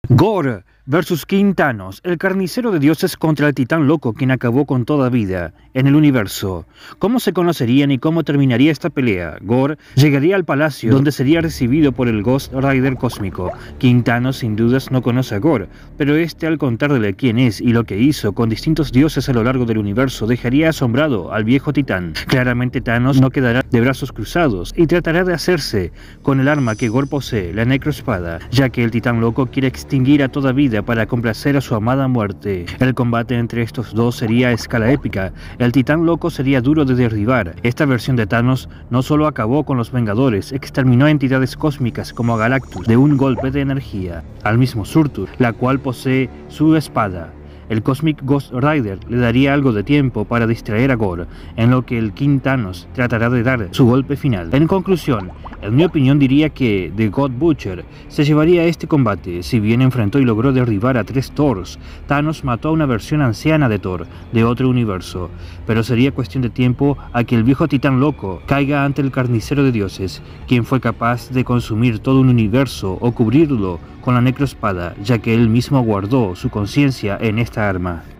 Gore versus King Thanos, el carnicero de dioses contra el titán loco quien acabó con toda vida en el universo. ¿Cómo se conocerían y cómo terminaría esta pelea? Gore llegaría al palacio donde sería recibido por el Ghost Rider cósmico. King Thanos sin dudas no conoce a Gore, pero este al contarle quién es y lo que hizo con distintos dioses a lo largo del universo dejaría asombrado al viejo titán. Claramente Thanos no quedará de brazos cruzados y tratará de hacerse con el arma que Gore posee, la necroespada, ya que el titán loco quiere extinguir a toda vida para complacer a su amada muerte. El combate entre estos dos sería a escala épica. El titán loco sería duro de derribar. Esta versión de Thanos no solo acabó con los Vengadores, exterminó a entidades cósmicas como a Galactus de un golpe de energía, al mismo Surtur, la cual posee su espada. El Cosmic Ghost Rider le daría algo de tiempo para distraer a Gore, en lo que el King Thanos tratará de dar su golpe final. En conclusión, en mi opinión diría que The God Butcher se llevaría este combate. Si bien enfrentó y logró derribar a 3 Thors, Thanos mató a una versión anciana de Thor, de otro universo, pero sería cuestión de tiempo a que el viejo titán loco caiga ante el carnicero de dioses, quien fue capaz de consumir todo un universo o cubrirlo con la necroespada, ya que él mismo guardó su conciencia en esta arma.